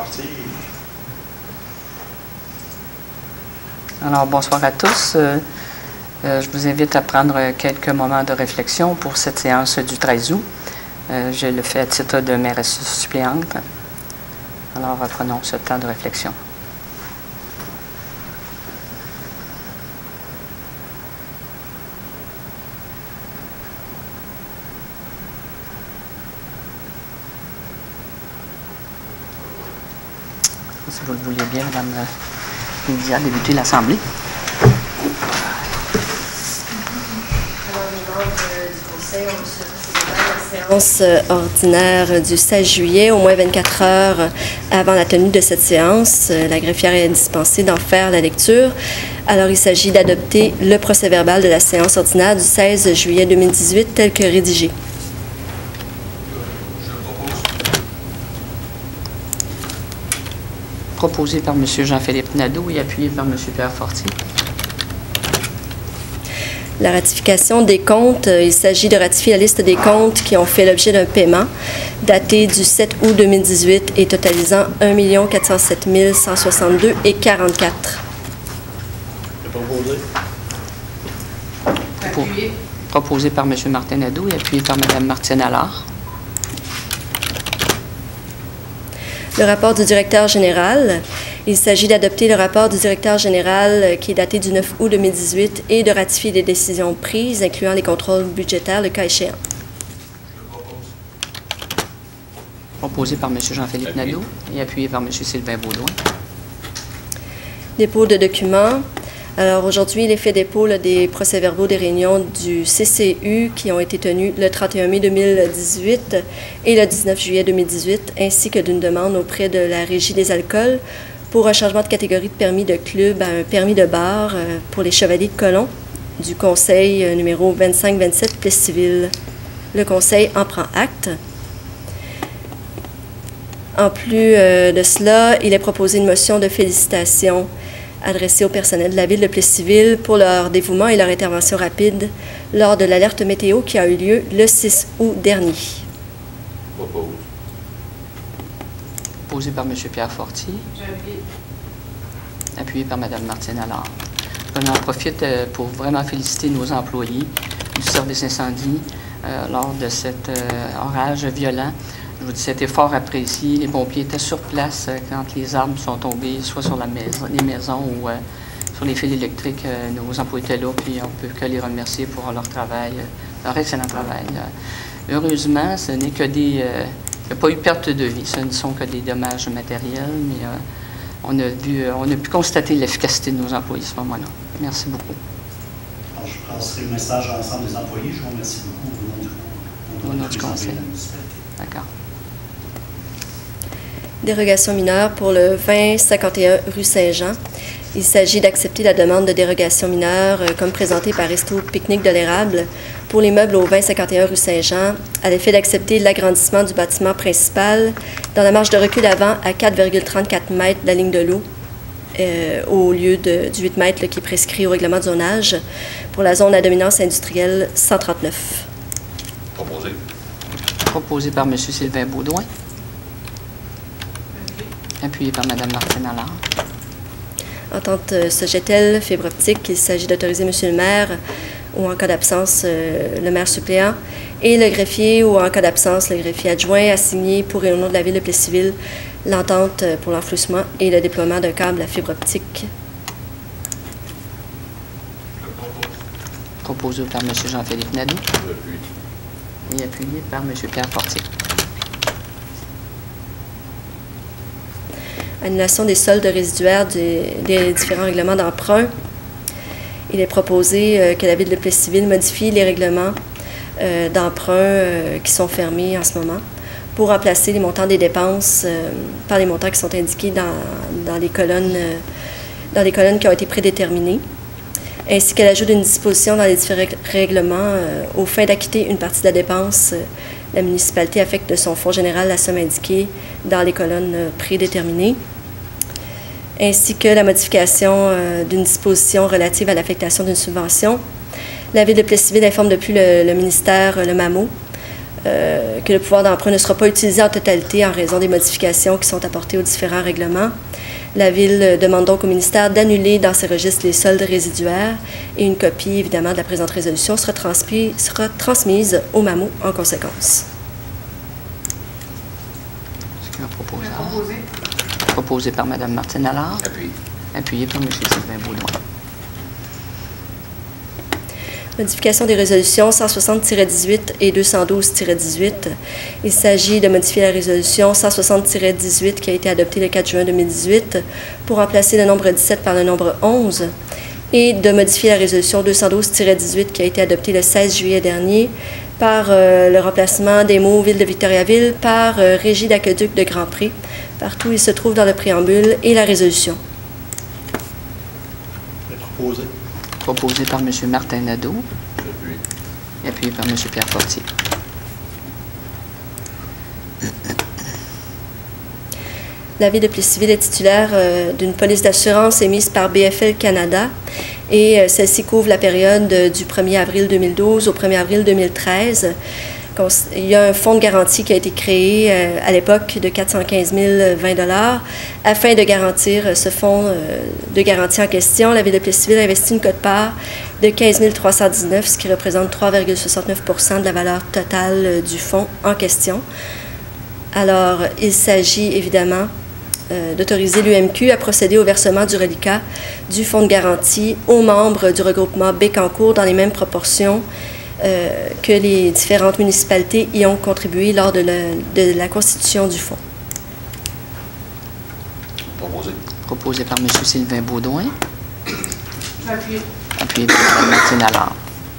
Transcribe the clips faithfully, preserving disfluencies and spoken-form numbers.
partir. Alors, bonsoir à tous. Euh, euh, je vous invite à prendre quelques moments de réflexion pour cette séance du treize août. Euh, je le fais à titre de mairesse suppléante. Alors, prenons ce temps de réflexion. Si vous le voulez bien, Madame Lydia, débuter l'Assemblée. Alors, les membres du Conseil ont reçu la séance ordinaire du seize juillet, au moins vingt-quatre heures avant la tenue de cette séance. La greffière est dispensée d'en faire la lecture. Alors, il s'agit d'adopter le procès-verbal de la séance ordinaire du seize juillet deux mille dix-huit tel que rédigé. Proposé par M. Jean-Philippe Nadeau et appuyé par M. Pierre Fortier. La ratification des comptes, il s'agit de ratifier la liste des comptes qui ont fait l'objet d'un paiement daté du sept août deux mille dix-huit et totalisant un million quatre cent sept mille cent soixante-deux et quarante-quatre. Proposé. Appuyé. Proposé par M. Martin Nadeau et appuyé par Mme Martine Allard. Le rapport du directeur général. Il s'agit d'adopter le rapport du directeur général qui est daté du neuf août deux mille dix-huit et de ratifier les décisions prises, incluant les contrôles budgétaires, le cas échéant. Proposé par M. Jean-Philippe Nadeau et appuyé par M. Sylvain Baudouin. Dépôt de documents. Alors aujourd'hui, les faits dépôt là, des procès-verbaux des réunions du C C U qui ont été tenus le trente et un mai deux mille dix-huit et le dix-neuf juillet deux mille dix-huit, ainsi que d'une demande auprès de la Régie des alcools pour un changement de catégorie de permis de club à un permis de bar euh, pour les Chevaliers de Colomb du Conseil euh, numéro vingt-cinq vingt-sept Plessis-Ville. Le Conseil en prend acte. En plus euh, de cela, il est proposé une motion de félicitations adressée au personnel de la Ville de Plessis-Ville pour leur dévouement et leur intervention rapide lors de l'alerte météo qui a eu lieu le six août dernier. Propose. Proposé par M. Pierre Fortier. Appuyé par Mme Martine Allard. On en profite euh, pour vraiment féliciter nos employés du service incendie euh, lors de cet euh, orage violent. Je vous dis, c'était fort apprécié. Les pompiers étaient sur place euh, quand les arbres sont tombés, soit sur la maison, les maisons ou euh, sur les fils électriques. Euh, nos employés étaient là, puis on ne peut que les remercier pour leur travail, euh, leur excellent travail. Euh, heureusement, ce n'est que des... Euh, il n'y a pas eu perte de vie, ce ne sont que des dommages matériels, mais euh, on, a vu, euh, on a pu constater l'efficacité de nos employés à ce moment-là. Merci beaucoup. Alors, je passerai le message à l'ensemble des employés. Je vous remercie beaucoup au nom du, au nom du conseil. D'accord. Dérogation mineure pour le vingt cinquante et un rue Saint-Jean. Il s'agit d'accepter la demande de dérogation mineure euh, comme présentée par Resto Pique-Nique de l'Érable pour les meubles au vingt cinquante et un rue Saint-Jean à l'effet d'accepter l'agrandissement du bâtiment principal dans la marge de recul avant à quatre virgule trente-quatre mètres de la ligne de l'eau euh, au lieu de, du huit mètres là, qui est prescrit au règlement de zonage pour la zone à dominance industrielle cent trente-neuf. Proposé. Proposé par M. Sylvain Baudouin. Appuyé par Mme Martine Allard. Entente euh, Sogetel, fibre optique, il s'agit d'autoriser M. le maire ou en cas d'absence, euh, le maire suppléant et le greffier ou en cas d'absence, le greffier adjoint à signer pour et au nom de la Ville de Plessis-Ville l'entente pour l'enflouissement et le déploiement d'un câble à fibre optique. Proposé par M. Jean-Philippe Nadeau. Appuyé. Et appuyé par M. Pierre Fortier. Annulation des soldes résiduaires des, des différents règlements d'emprunt. Il est proposé euh, que la Ville de Plessis-Ville modifie les règlements euh, d'emprunt euh, qui sont fermés en ce moment pour remplacer les montants des dépenses euh, par les montants qui sont indiqués dans, dans, les colonnes, euh, dans les colonnes qui ont été prédéterminées, ainsi que l'ajout d'une disposition dans les différents règlements euh, aux fins d'acquitter une partie de la dépense. Euh, la municipalité affecte de son fonds général la somme indiquée dans les colonnes euh, prédéterminées, ainsi que la modification euh, d'une disposition relative à l'affectation d'une subvention. La Ville de Plessis-Ville informe depuis le, le ministère, le M A M O, euh, que le pouvoir d'emprunt ne sera pas utilisé en totalité en raison des modifications qui sont apportées aux différents règlements. La Ville demande donc au ministère d'annuler dans ses registres les soldes résiduaires et une copie, évidemment, de la présente résolution sera, transmis, sera transmise au M A M O en conséquence. Est-ce qu'il y a un proposeur? Proposé. Proposé par Mme Martine Allard. Appuyé. Appuyé par M. Sylvain Baudouin. Modification des résolutions cent soixante tiret dix-huit et deux cent douze tiret dix-huit. Il s'agit de modifier la résolution cent soixante tiret dix-huit qui a été adoptée le quatre juin deux mille dix-huit pour remplacer le nombre dix-sept par le nombre onze et de modifier la résolution deux cent douze tiret dix-huit qui a été adoptée le seize juillet dernier par euh, le remplacement des mots Ville de Victoriaville par euh, Régie d'aqueduc de Grand Pré. Partout où il se trouve dans le préambule et la résolution. Proposé. Proposé par M. Martin Nadeau. Appuyé. Et appuyé par M. Pierre Fortier. La Ville de Plessisville est titulaire euh, d'une police d'assurance émise par B F L Canada et euh, celle-ci couvre la période euh, du premier avril deux mille douze au premier avril deux mille treize. Il y a un fonds de garantie qui a été créé euh, à l'époque de quatre cent quinze mille vingt dollars afin de garantir ce fonds euh, de garantie en question. La Ville de Plessisville a investi une quote-part de quinze mille trois cent dix-neuf, ce qui représente trois virgule soixante-neuf pour cent de la valeur totale euh, du fonds en question. Alors, il s'agit évidemment euh, d'autoriser l'U M Q à procéder au versement du reliquat du fonds de garantie aux membres du regroupement Bécancour dans les mêmes proportions Euh, que les différentes municipalités y ont contribué lors de la, de la constitution du fonds. Proposé. Proposé par M. Sylvain Baudouin. Appuyé. Appuyé par Mme Martine Allard.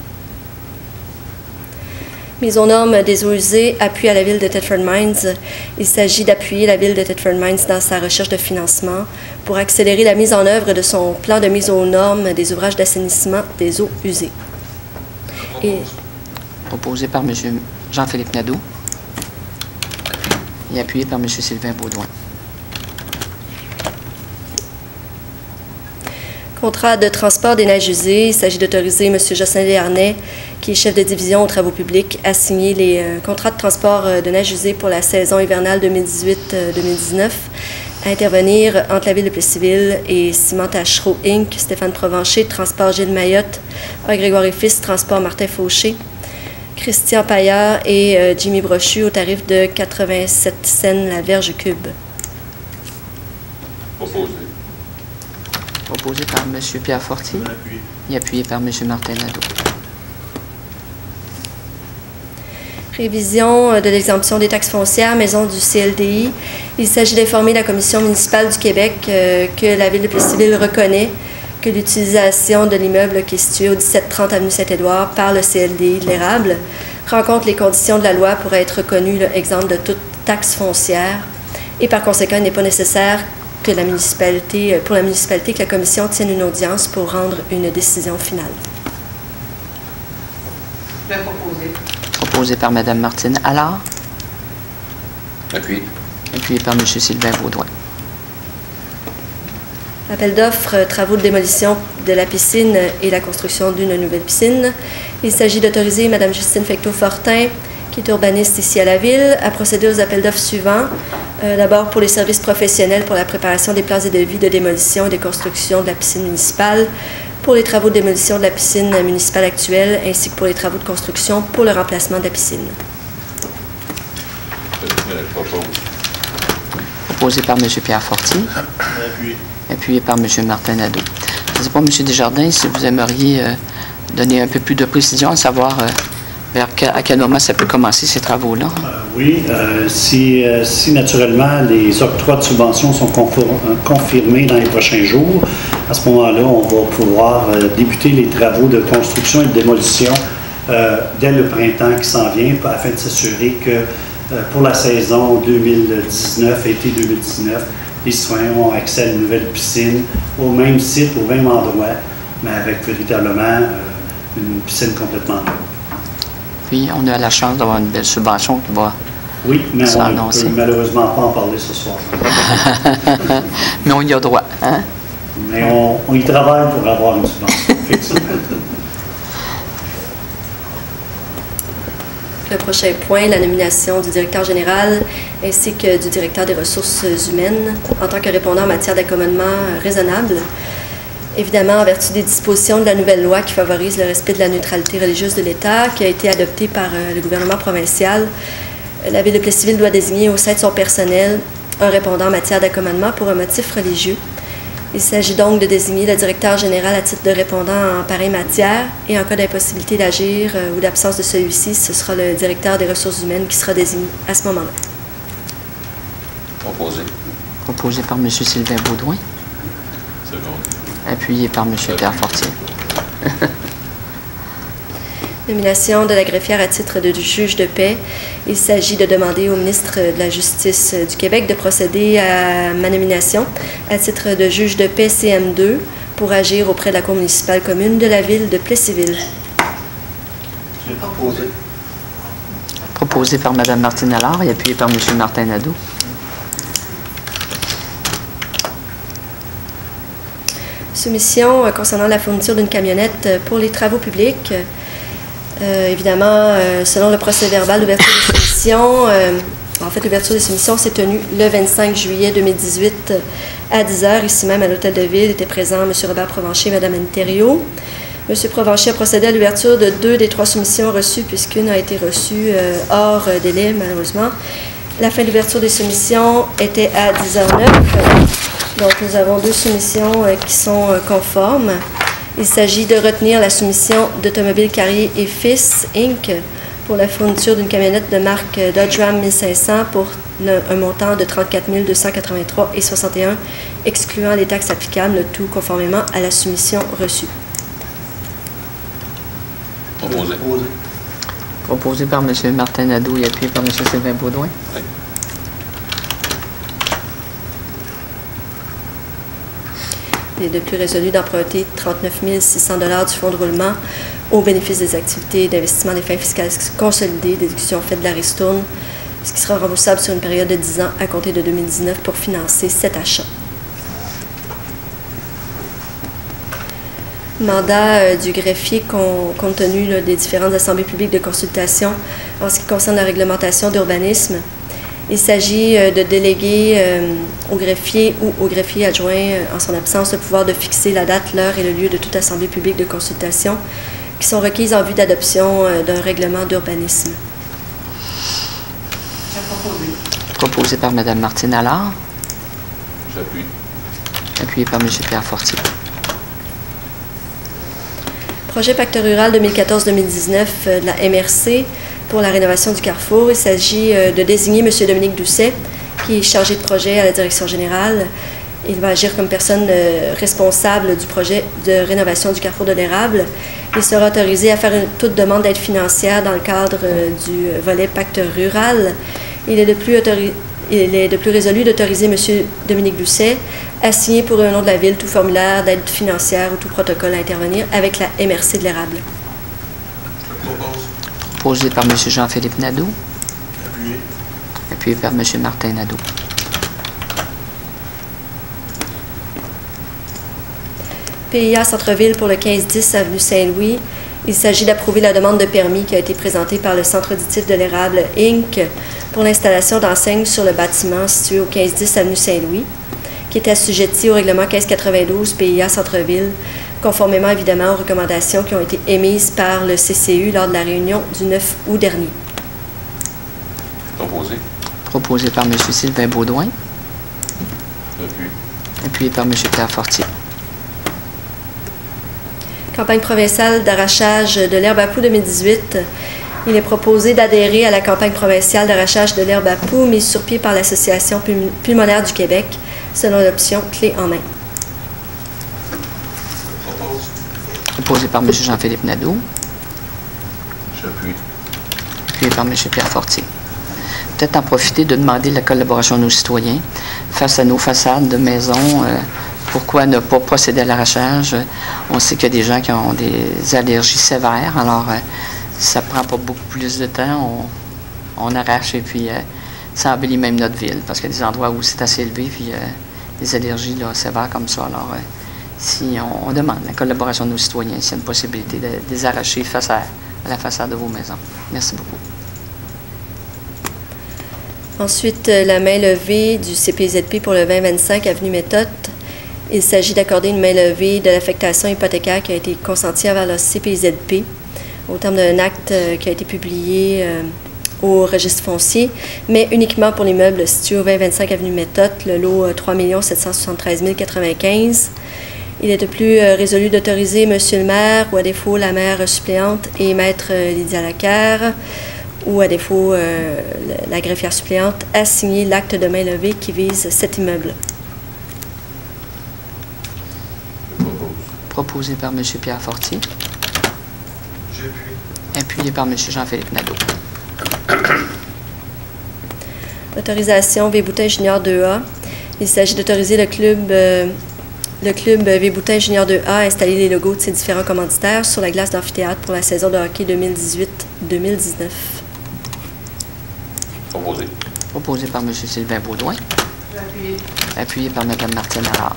Mise aux normes des eaux usées, appui à la Ville de Thetford Mines. Il s'agit d'appuyer la Ville de Thetford Mines dans sa recherche de financement pour accélérer la mise en œuvre de son plan de mise aux normes des ouvrages d'assainissement des eaux usées. Et Proposé par M. Jean-Philippe Nadeau et appuyé par M. Sylvain Baudouin. Contrat de transport des neiges usées. Il s'agit d'autoriser M. Jocelyn Desharnais, qui est chef de division aux travaux publics, à signer les euh, contrats de transport euh, de neiges usées pour la saison hivernale deux mille dix-huit deux mille dix-neuf, à intervenir entre la Ville de Plessisville et Ciment Tachereau Incorporé, Stéphane Provencher, Transport Gilles Mayotte, R. Grégoire et Fils, Transport Martin Fauché, Christian Paillard et euh, Jimmy Brochu au tarif de quatre-vingt-sept cents la verge cube. Proposé. Proposé par M. Pierre Fortier Appuyé. et appuyé par M. Martin Nadeau. Révision de l'exemption des taxes foncières, maison du C L D I. Il s'agit d'informer la Commission municipale du Québec euh, que la Ville de Plessisville reconnaît que l'utilisation de l'immeuble qui est situé au dix-sept trente avenue Saint-Édouard par le C L D I de l'Érable rencontre les conditions de la loi pour être reconnu l'exemple de toute taxe foncière et par conséquent, il n'est pas nécessaire que la municipalité, pour la municipalité que la Commission tienne une audience pour rendre une décision finale. Je vais proposer. Proposé par Mme Martine Allard. Appuyé. Appuyé par M. Sylvain Baudouin. Appel d'offres, euh, travaux de démolition de la piscine et la construction d'une nouvelle piscine. Il s'agit d'autoriser Mme Justine Fecteau-Fortin, qui est urbaniste ici à la Ville, à procéder aux appels d'offres suivants. Euh, D'abord pour les services professionnels pour la préparation des plans et devis de démolition et de construction de la piscine municipale, pour les travaux de démolition de la piscine municipale actuelle, ainsi que pour les travaux de construction pour le remplacement de la piscine. Propose. Proposé par M. Pierre Fortier. Appuyé. Appuyé par M. Martin Nadeau. Je ne sais pas, M. Desjardins, si vous aimeriez euh, donner un peu plus de précision, à savoir euh, vers quel, à quel moment ça peut commencer ces travaux-là. Euh, oui, euh, si, euh, si naturellement les octrois de subventions sont conform- euh, confirmés dans les prochains jours, à ce moment-là, on va pouvoir euh, débuter les travaux de construction et de démolition euh, dès le printemps qui s'en vient, afin de s'assurer que euh, pour la saison deux mille dix-neuf, été deux mille dix-neuf, les citoyens ont accès à une nouvelle piscine au même site, au même endroit, mais avec véritablement euh, une piscine complètement neuve. Puis, on a la chance d'avoir une belle subvention qui va... Oui, mais Ça on ne annoncé. peut malheureusement pas en parler ce soir. Mais on y a droit, hein? Mais on, on y travaille pour avoir une subvention, effectivement. Le prochain point, la nomination du directeur général ainsi que du directeur des ressources humaines en tant que répondant en matière d'accommodement raisonnable. Évidemment, en vertu des dispositions de la nouvelle loi qui favorise le respect de la neutralité religieuse de l'État, qui a été adoptée par le gouvernement provincial, la Ville de Plessisville doit désigner au sein de son personnel un répondant en matière d'accommodement pour un motif religieux. Il s'agit donc de désigner le directeur général à titre de répondant en pareille matière et en cas d'impossibilité d'agir ou d'absence de celui-ci, ce sera le directeur des ressources humaines qui sera désigné à ce moment-là. Proposé. Proposé par M. Sylvain Baudouin. Secondé. Appuyé par M. Pierre Fortier. Nomination de la greffière à titre de juge de paix. Il s'agit de demander au ministre de la Justice du Québec de procéder à ma nomination à titre de juge de paix C M deux pour agir auprès de la Cour municipale commune de la Ville de Plessisville. Proposé. Proposé par Mme Martine Allard et appuyé par M. Martin Nadeau. Soumission euh, concernant la fourniture d'une camionnette euh, pour les travaux publics. Euh, évidemment, euh, selon le procès-verbal d'ouverture des soumissions, euh, en fait, l'ouverture des soumissions s'est tenue le vingt-cinq juillet deux mille dix-huit euh, à dix heures, ici même à l'Hôtel de Ville. Étaient présents M. Robert Provencher et Mme Anne Thériault. M. Provencher a procédé à l'ouverture de deux des trois soumissions reçues, puisqu'une a été reçue euh, hors euh, délai, malheureusement. La fin de l'ouverture des soumissions était à dix heures zéro neuf. Donc, nous avons deux soumissions euh, qui sont euh, conformes. Il s'agit de retenir la soumission d'Automobile Carrier et Fils, Incorporated pour la fourniture d'une camionnette de marque Dodge Ram mille cinq cents pour un montant de trente-quatre mille deux cent quatre-vingt-trois virgule soixante et un, excluant les taxes applicables, le tout conformément à la soumission reçue. Proposé. Proposé par M. Martin Nadeau et appuyé par M. Sylvain Baudouin. Oui. Il est de plus résolu d'emprunter trente-neuf mille six cents dollars du fonds de roulement au bénéfice des activités d'investissement des fins fiscales consolidées, déduction faite de la ristourne, ce qui sera remboursable sur une période de dix ans à compter de deux mille dix-neuf pour financer cet achat. Mandat euh, du greffier com- compte tenu là, des différentes assemblées publiques de consultation en ce qui concerne la réglementation d'urbanisme. Il s'agit euh, de déléguer euh, au greffier ou au greffier adjoint, euh, en son absence, le pouvoir de fixer la date, l'heure et le lieu de toute assemblée publique de consultation qui sont requises en vue d'adoption euh, d'un règlement d'urbanisme. J'ai proposé. Proposé par Mme Martine Allard, J'appuie. appuyé par M. Pierre Fortier. Projet Pacte rural deux mille quatorze deux mille dix-neuf euh, de la M R C pour la rénovation du carrefour. Il s'agit euh, de désigner M. Dominique Doucet, qui est chargé de projet à la direction générale. Il va agir comme personne euh, responsable du projet de rénovation du carrefour de l'Érable. Il sera autorisé à faire une, toute demande d'aide financière dans le cadre euh, du volet Pacte rural. Il est de plus autori- Il est de plus résolu d'autoriser M. Dominique Doucet à signer pour le nom de la Ville tout formulaire d'aide financière ou tout protocole à intervenir avec la M R C de l'Érable. Je propose. Proposé par M. Jean-Philippe Nadeau, Appuyé. appuyé par M. Martin Nadeau. P I A Centre-Ville pour le quinze dix avenue Saint-Louis. Il s'agit d'approuver la demande de permis qui a été présentée par le Centre auditif de l'Érable, Incorporated, pour l'installation d'enseignes sur le bâtiment situé au quinze dix avenue Saint-Louis, qui est assujetti au règlement quinze quatre-vingt-douze P I A Centre-Ville, conformément évidemment aux recommandations qui ont été émises par le C C U lors de la réunion du neuf août dernier. Proposé. Proposé par M. Sylvain Baudouin, J'appuie. appuyé par M. Pierre Fortier. Campagne provinciale d'arrachage de l'herbe à poux deux mille dix-huit. Il est proposé d'adhérer à la campagne provinciale d'arrachage de l'herbe à poux mise sur pied par l'Association pulmonaire du Québec, selon l'option clé en main. Propose. Proposé par M. Jean-Philippe Nadeau, J'appuie. appuyé par M. Pierre Fortier. Peut-être en profiter de demander la collaboration de nos citoyens face à nos façades de maisons. Euh, pourquoi ne pas procéder à l'arrachage? On sait qu'il y a des gens qui ont des allergies sévères, alors euh, ça prend pas beaucoup plus de temps. On, on arrache et puis euh, ça embellit même notre ville, parce qu'il y a des endroits où c'est assez élevé, puis euh, des allergies là, sévères comme ça. Alors, euh, si on, on demande la collaboration de nos citoyens, s'il y a une possibilité de, de les arracher face à, à la façade de vos maisons. Merci beaucoup. Ensuite, euh, la main levée du C P Z P pour le vingt vingt-cinq avenue Méthode. Il s'agit d'accorder une main levée de l'affectation hypothécaire qui a été consentie envers le C P Z P au terme d'un acte euh, qui a été publié euh, au registre foncier, mais uniquement pour l'immeuble situé au vingt vingt-cinq avenue Méthode, le lot euh, trois millions sept cent soixante-treize mille quatre-vingt-quinze. Il est de plus euh, résolu d'autoriser Monsieur le maire, ou à défaut la maire suppléante et Maître euh, Lydia Lacaire, ou à défaut euh, la greffière suppléante, à signer l'acte de main levée qui vise cet immeuble. Je propose. Proposé par M. Pierre Fortier, J'appuie. appuyé par M. Jean-Philippe Nadeau. Autorisation V-Boutin Junior deux A. Il s'agit d'autoriser le club, euh, le club V-Boutin Junior deux A à installer les logos de ses différents commanditaires sur la glace d'amphithéâtre pour la saison de hockey deux mille dix-huit deux mille dix-neuf. Proposé. Proposé par M. Sylvain Baudouin, J'appuie. appuyé par Mme Martine Allard.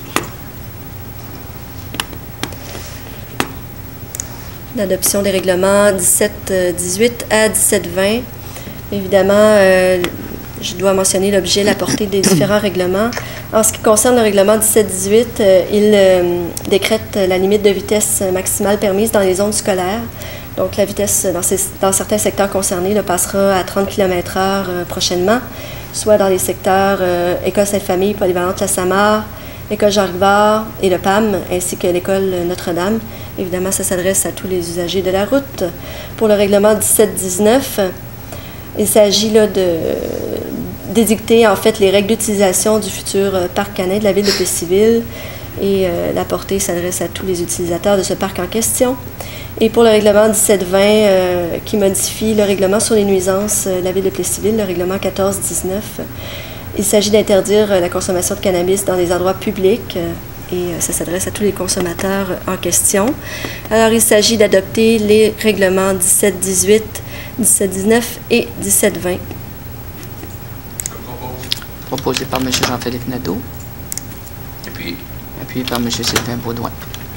L'adoption des règlements dix-sept dix-huit à dix-sept vingt. Évidemment, euh, je dois mentionner l'objet, la portée des différents règlements. En ce qui concerne le règlement dix-sept dix-huit, euh, il euh, décrète la limite de vitesse maximale permise dans les zones scolaires. Donc, la vitesse dans, ces, dans certains secteurs concernés là, passera à trente kilomètres heure euh, prochainement, soit dans les secteurs euh, École Sainte-Famille, Polyvalente La Samar, l'École Jean-Rivard et le P A M, ainsi que l'École Notre-Dame. Évidemment, ça s'adresse à tous les usagers de la route. Pour le règlement dix-sept dix-neuf, il s'agit là de d'édicter en fait les règles d'utilisation du futur euh, parc canin de la ville de Plessisville, et euh, la portée s'adresse à tous les utilisateurs de ce parc en question. Et pour le règlement dix-sept vingt euh, qui modifie le règlement sur les nuisances euh, de la ville de Plessisville, le règlement quatorze dix-neuf, il s'agit d'interdire euh, la consommation de cannabis dans les endroits publics, euh, et euh, ça s'adresse à tous les consommateurs euh, en question. Alors, il s'agit d'adopter les règlements dix-sept dix-huit, dix-sept dix-neuf et dix-sept vingt. Je propose. Proposé par M. Jean-Philippe Nadeau, Et puis, appuyé par M. Sylvain Baudouin.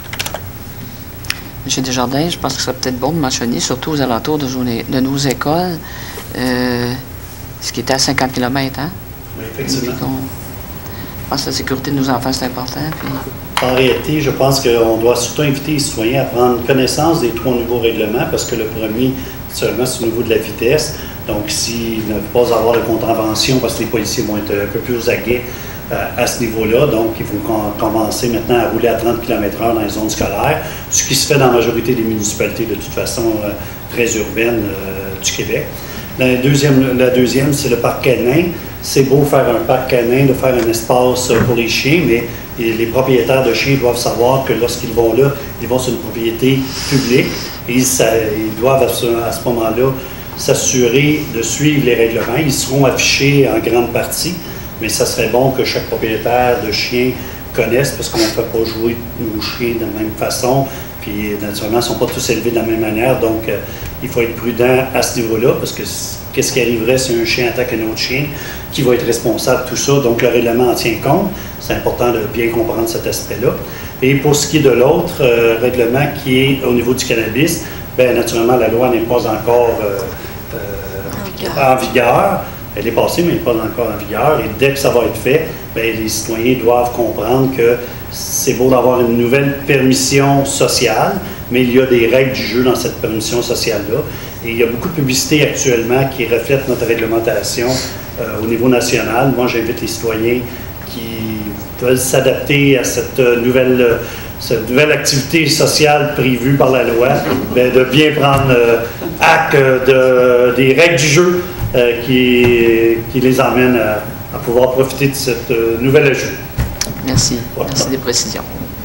M. Desjardins, je pense que ce serait peut-être bon de mentionner, surtout aux alentours de, journée, de nos écoles, euh, ce qui était à cinquante kilomètres, hein? Oui, effectivement. Puis qu'on- je pense que la sécurité de nos enfants, c'est important. Puis... En réalité, je pense qu'on doit surtout inviter les citoyens à prendre connaissance des trois nouveaux règlements, parce que le premier, seulement, c'est au niveau de la vitesse. Donc, s'ils ne peuvent pas avoir de contravention, parce que les policiers vont être un peu plus aux aguets euh, à ce niveau-là, donc il faut com- commencer maintenant à rouler à trente kilomètres heure dans les zones scolaires, ce qui se fait dans la majorité des municipalités, de toute façon, euh, très urbaines euh, du Québec. La deuxième, la deuxième, c'est le parc canin. C'est beau faire un parc canin, de faire un espace pour les chiens, mais les propriétaires de chiens doivent savoir que lorsqu'ils vont là, ils vont sur une propriété publique et ils, ça, ils doivent à ce, à ce moment-là s'assurer de suivre les règlements. Ils seront affichés en grande partie, mais ça serait bon que chaque propriétaire de chien connaisse, parce qu'on ne fait pas jouer nos chiens de la même façon, puis naturellement, ils ne sont pas tous élevés de la même manière, donc euh, il faut être prudent à ce niveau-là, parce que qu'est-ce qui arriverait si un chien attaque un autre chien? Qui va être responsable de tout ça? Donc le règlement en tient compte. C'est important de bien comprendre cet aspect-là. Et pour ce qui est de l'autre euh, règlement qui est au niveau du cannabis, bien naturellement, la loi n'est pas encore euh, euh, en vigueur. Elle est passée, mais elle n'est pas encore en vigueur. Et dès que ça va être fait, bien, les citoyens doivent comprendre que c'est beau d'avoir une nouvelle permission sociale, mais il y a des règles du jeu dans cette permission sociale-là. Et il y a beaucoup de publicités actuellement qui reflètent notre réglementation euh, au niveau national. Moi, j'invite les citoyens qui veulent s'adapter à cette nouvelle, euh, cette nouvelle activité sociale prévue par la loi, bien, de bien prendre euh, acte de, des règles du jeu euh, qui, qui les emmènent à, à pouvoir profiter de cette euh, nouvelle ajout. Merci. Voilà. Merci des précisions.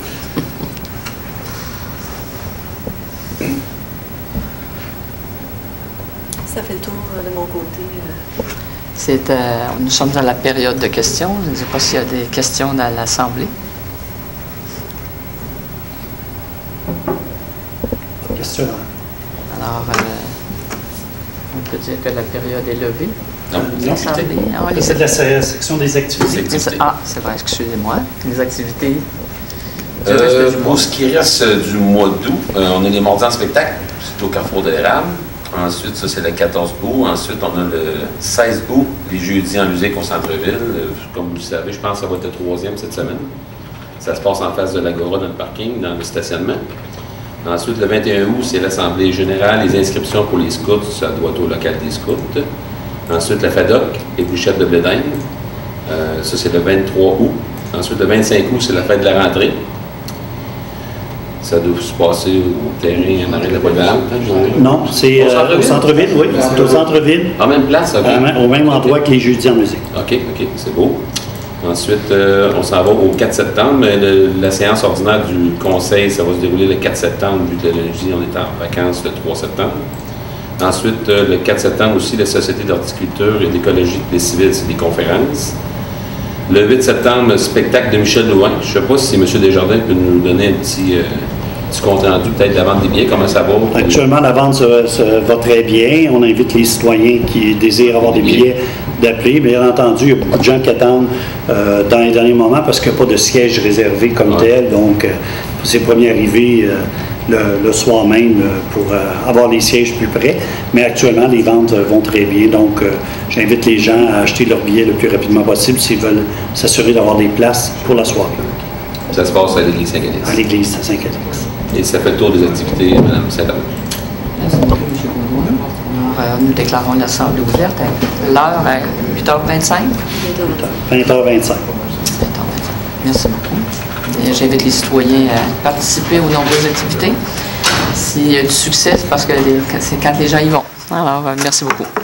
Ça fait le tour euh, de mon côté. euh. C'est, euh, nous sommes dans la période de questions. Je ne sais pas s'il y a des questions dans l'Assemblée. Question. Alors, euh, on peut dire que la période est levée. Non, L'Assemblée. Ah, les- C'est de la se- section des activités. Les activités. Ah, c'est vrai, excusez-moi. Les activités. Du Euh, reste du mois. pour ce qui reste euh, du mois d'août, euh, on a les mardis en spectacle. C'est au Carrefour de l'Érable. Ensuite, ça, c'est le quatorze août. Ensuite, on a le seize août, les jeudis en musique au centre-ville. Euh, Comme vous le savez, je pense que ça va être le troisième cette semaine. Ça se passe en face de l'Agora, dans le parking, dans le stationnement. Ensuite, le vingt et un août, c'est l'Assemblée générale, les inscriptions pour les scouts. Ça doit être au local des scouts. Ensuite, la FADOC, les bouchettes de blé d'Inde. Euh, ça, c'est le vingt-trois août. Ensuite, le vingt-cinq août, c'est la fête de la rentrée. Ça doit se passer au terrain en arrière de la polyvalente, hein, Non, c'est Au euh, centre-ville? au centre-ville, oui. C'est au centre-ville, en même place, OK. à ma- au même endroit que les jeudis en musique. OK, OK, c'est beau. Ensuite, euh, on s'en va au quatre septembre. Mais le- la séance ordinaire du conseil, ça va se dérouler le quatre septembre, vu que le lundi, on est en vacances le trois septembre. Ensuite, euh, le quatre septembre aussi, la Société d'horticulture et d'écologie des civils, c'est des conférences. Le huit septembre, spectacle de Michel Louin. Je ne sais pas si M. Desjardins peut nous donner un petit, euh, petit compte rendu, peut-être de la vente des billets, comment ça va? Actuellement, la vente se- se va très bien. On invite les citoyens qui désirent avoir des billets d'appeler. Bien entendu, il y a beaucoup de gens qui attendent euh, dans les derniers moments parce qu'il n'y a pas de siège réservé comme Ouais. tel. Donc, euh, c'est premier arrivé euh, le, le soir même euh, pour euh, avoir les sièges plus près. Mais actuellement, les ventes euh, vont très bien. Donc, euh, j'invite les gens à acheter leurs billets le plus rapidement possible s'ils veulent s'assurer d'avoir des places pour la soirée Ça se passe à l'église à Saint-Calix. l'église à Saint-Calix. Et ça fait le tour des activités, Mme Saint-Anne. Merci beaucoup, M. Baudouin. Alors, euh, nous déclarons l'Assemblée ouverte. L'heure est huit heures vingt-cinq. vingt heures vingt-cinq. vingt heures vingt-cinq. Merci beaucoup. Et j'invite les citoyens à participer aux nombreuses activités. S'il y a du succès, c'est parce que les- c'est quand les gens y vont. Alors, euh, merci beaucoup.